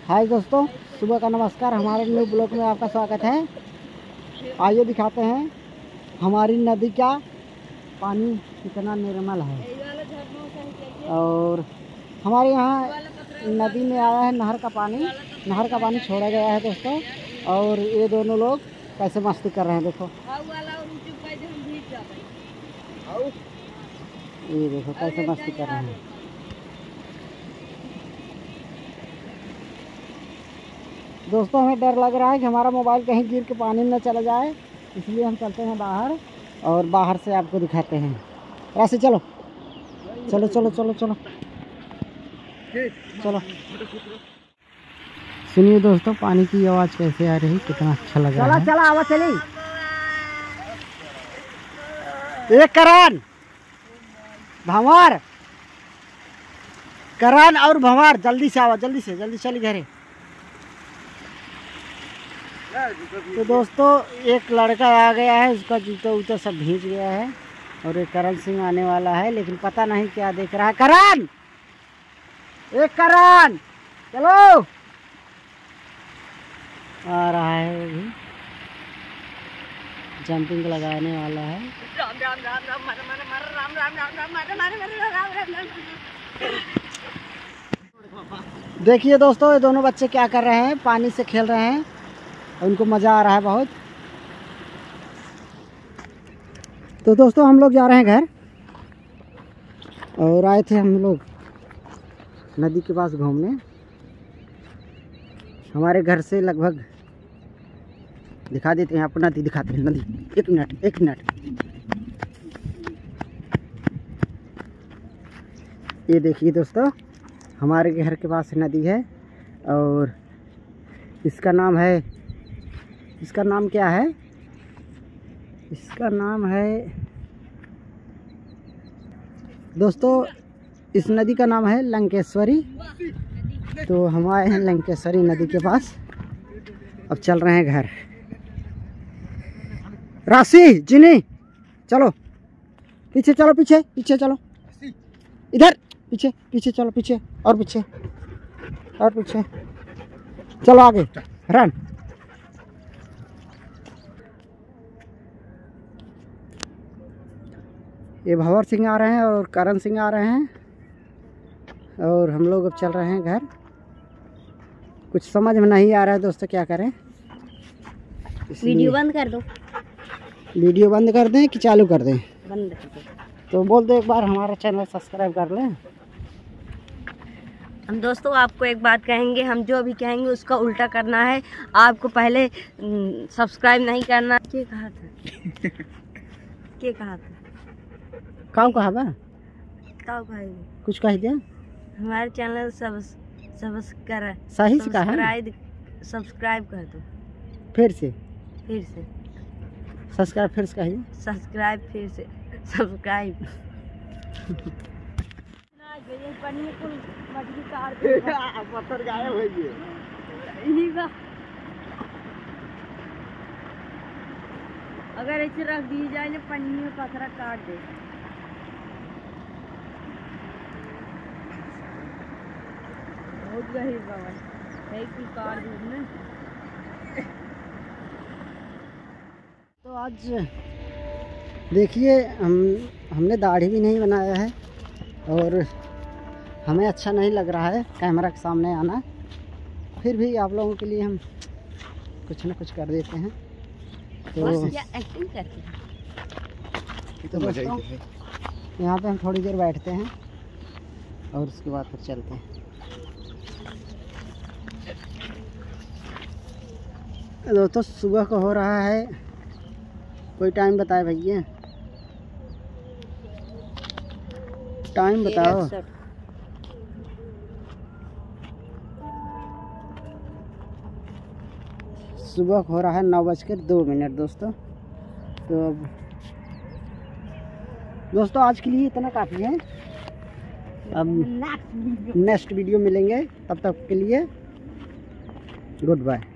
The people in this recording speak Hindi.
हाय दोस्तों, सुबह का नमस्कार। हमारे न्यू ब्लॉग में आपका स्वागत है। आइए दिखाते हैं हमारी नदी का पानी कितना निर्मल है। और हमारे यहाँ नदी में आया है नहर का पानी छोड़ा गया है दोस्तों। और ये दोनों लोग कैसे मस्ती कर रहे हैं, देखो ये देखो कैसे मस्ती कर रहे हैं। दोस्तों हमें डर लग रहा है कि हमारा मोबाइल कहीं गिर के पानी में न चला जाए, इसलिए हम चलते हैं बाहर और बाहर से आपको दिखाते हैं। राशि चलो चलो चलो चलो चलो चलो। सुनिए दोस्तों, पानी की आवाज़ कैसे आ रही, कितना अच्छा लग रहा है। चला आवाज़ चली। एक करान भंवर, करान और भंवर, जल्दी से आवा, जल्दी चली घरे। तो दोस्तों एक लड़का आ गया है, उसका जूता वूता सब भीज गया है और एक करण सिंह आने वाला है, लेकिन पता नहीं क्या देख रहा है। करण, एक करण चलो, आ रहा है अभी, जंपिंग लगाने वाला है। देखिए दोस्तों, ये दोनों बच्चे क्या कर रहे हैं, पानी से खेल रहे हैं, उनको मज़ा आ रहा है बहुत। तो दोस्तों हम लोग जा रहे हैं घर, और आए थे हम लोग नदी के पास घूमने। हमारे घर से लगभग दिखा देते हैं, आपको नदी दिखाते हैं। नदी एक मिनट ये देखिए दोस्तों, हमारे घर के पास नदी है और इसका नाम क्या है, इसका नाम है दोस्तों, इस नदी का नाम है लंकेश्वरी। तो हम आए हैं लंकेश्वरी नदी के पास, अब चल रहे हैं घर। राशि जिनी चलो, पीछे चलो, पीछे चलो, इधर पीछे चलो, पीछे चलो, आगे रन। ये भंवर सिंह आ रहे हैं और करण सिंह आ रहे हैं, और हम लोग अब चल रहे हैं घर। कुछ समझ में नहीं आ रहा है दोस्तों, क्या करें। वीडियो बंद कर दो। वीडियो बंद कर दें कि चालू कर दें? बंद कर दो। तो बोल दो एक बार, हमारा चैनल सब्सक्राइब कर लें। हम दोस्तों आपको एक बात कहेंगे, हम जो भी कहेंगे उसका उल्टा करना है। आपको पहले सब्सक्राइब नहीं करना। क्या कहा था? काम कहा बा? कुछ कह दिया। हमारे चैनल सब्सक्राइब सही से कहा, सब्सक्राइब कर दो। फिर से सब्सक्राइब, फिर से कहिए। सब्सक्राइब, फिर से सब्सक्राइब। पत्थर गायब हो गए। अगर ऐसे रख दी जाए ना, पन्नी में पत्थर काट दे। बहुत गरीब बाबा है कि काट दूँ ना। तो आज देखिए, हमने दाढ़ी भी नहीं बनाया है और हमें अच्छा नहीं लग रहा है कैमरा के सामने आना, फिर भी आप लोगों के लिए हम कुछ ना कुछ कर देते हैं। तो एक्टिंग करते हैं। तो दोस्तों यहाँ पे हम थोड़ी देर बैठते हैं और उसके बाद फिर चलते हैं। दोस्तों सुबह को हो रहा है, कोई टाइम बताए भैया, टाइम बताओ। सुबह हो रहा है 9:02 दोस्तों। तो अब दोस्तों आज के लिए इतना काफ़ी है। अब नेक्स्ट वीडियो मिलेंगे, तब तक के लिए गुड बाय।